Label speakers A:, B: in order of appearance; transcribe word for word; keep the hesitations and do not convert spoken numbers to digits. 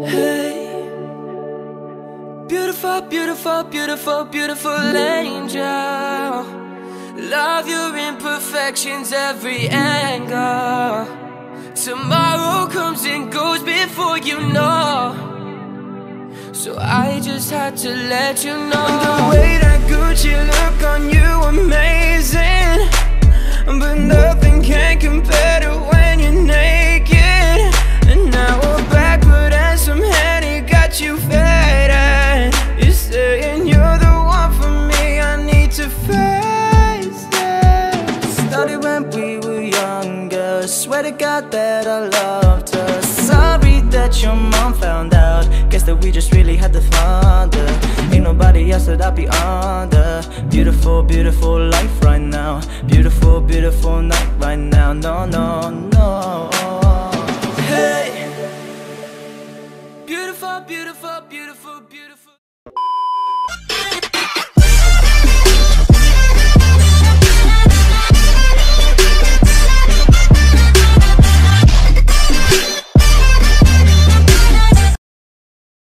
A: Hey, beautiful, beautiful, beautiful, beautiful angel. Love your imperfections, every angle. Tomorrow comes and goes before you know, so I just had to let you know. The way that Gucci look on you, amazing, but nothing can compare to when you're naked. And now we're backward and some Henny got you faded. You're saying you're the one for me, I need to face it. Started when we were younger, swear to God that I loved her. Sorry that your mom found out, guess that we just really had the thunder. Ain't nobody else that I'd be under. Beautiful, beautiful life right now. Beautiful, beautiful night right now. No, no, no. Hey, beautiful, beautiful, beautiful, beautiful.